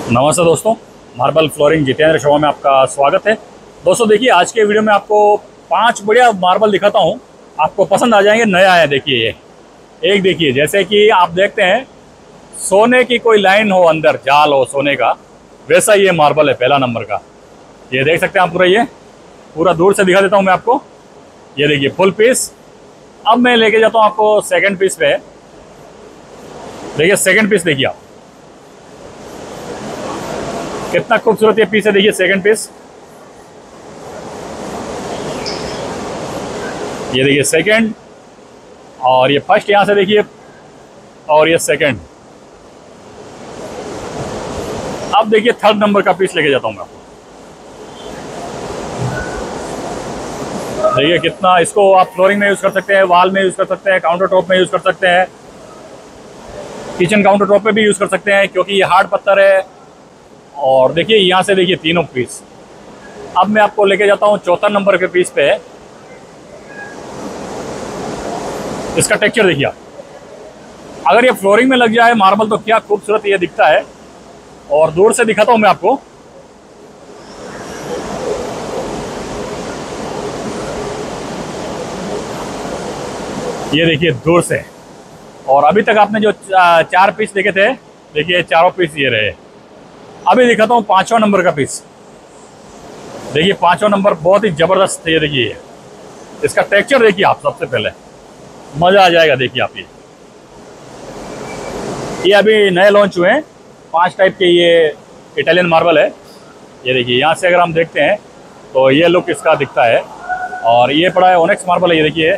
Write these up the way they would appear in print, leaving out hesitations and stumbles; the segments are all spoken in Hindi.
नमस्ते दोस्तों, मार्बल फ्लोरिंग जितेंद्र शर्मा में आपका स्वागत है। दोस्तों देखिए, आज के वीडियो में आपको 5 बढ़िया मार्बल दिखाता हूँ, आपको पसंद आ जाएंगे। नया है, देखिए ये एक देखिए, जैसे कि आप देखते हैं सोने की कोई लाइन हो, अंदर जाल हो सोने का, वैसा ये मार्बल है पहला नंबर का। ये देख सकते हैं आप पूरा, ये पूरा दूर से दिखा देता हूँ मैं आपको। ये देखिए फुल पीस। अब मैं लेके जाता हूँ आपको सेकेंड पीस पे। देखिए सेकेंड पीस देखिए आप, कितना खूबसूरत ये पीस है। देखिए सेकंड पीस, ये देखिए सेकंड, और ये फर्स्ट यहां से देखिए, और ये सेकंड। अब देखिए थर्ड नंबर का पीस लेके जाता हूं मैं आपको। देखिए कितना, इसको आप फ्लोरिंग में यूज कर सकते हैं, वॉल में यूज कर सकते हैं, काउंटर टॉप में यूज कर सकते हैं, किचन काउंटर टॉप पे भी यूज कर सकते हैं, क्योंकि ये हार्ड पत्थर है। और देखिए यहाँ से देखिए तीनों पीस। अब मैं आपको लेके जाता हूँ चौथा नंबर के पीस पे। इसका टेक्सचर देखिए आप, अगर ये फ्लोरिंग में लग जाए मार्बल तो क्या खूबसूरत ये दिखता है। और दूर से दिखाता हूँ मैं आपको। ये देखिए दूर से। और अभी तक आपने जो 4 पीस देखे थे, देखिए चारों पीस ये रहे। अभी दिखाता हूँ 5वां नंबर का पीस। देखिए 5वां नंबर बहुत ही जबरदस्त है। ये देखिए इसका टेक्सचर देखिए आप, सबसे पहले मजा आ जाएगा। देखिए आप, ये अभी नए लॉन्च हुए हैं 5 टाइप के, ये इटालियन मार्बल है। ये देखिए यहाँ से अगर हम देखते हैं तो ये लुक इसका दिखता है। और ये पड़ा है ओनेक्स मार्बल है, ये देखिए।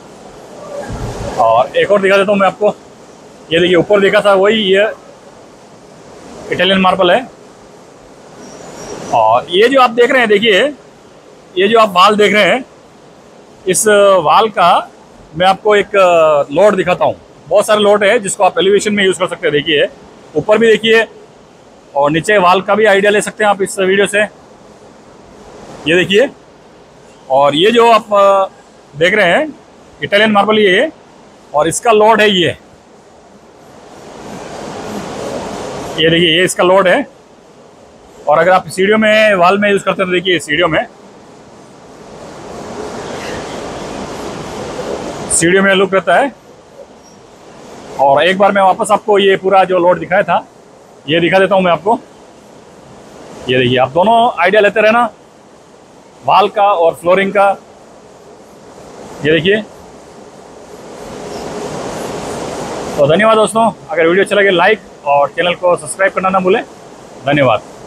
और एक और दिखा देता हूँ मैं आपको। ये देखिए ऊपर देखा था वही, ये इटालियन मार्बल है। और ये जो आप देख रहे हैं, देखिए ये जो आप वाल देख रहे हैं, इस वाल का मैं आपको एक लोड दिखाता हूँ। बहुत सारे लोड है जिसको आप एलिवेशन में यूज़ कर सकते हैं। देखिए ऊपर भी देखिए, और नीचे वाल का भी आइडिया ले सकते हैं आप इस वीडियो से। ये देखिए, और ये जो आप देख रहे हैं इटालियन मार्बल ये है, और इसका लोड है ये देखिए, ये इसका लोड है। और अगर आप सीढ़ियों में वाल में यूज़ करते हैं तो देखिए सीढ़ियों में लुक रहता है। और एक बार मैं वापस आपको ये पूरा जो लोड दिखाया था, ये दिखा देता हूँ मैं आपको। ये देखिए, आप दोनों आइडिया लेते रहना, वाल का और फ्लोरिंग का। ये देखिए। तो धन्यवाद दोस्तों, अगर वीडियो अच्छा लगे लाइक और चैनल को सब्सक्राइब करना ना भूलें। धन्यवाद।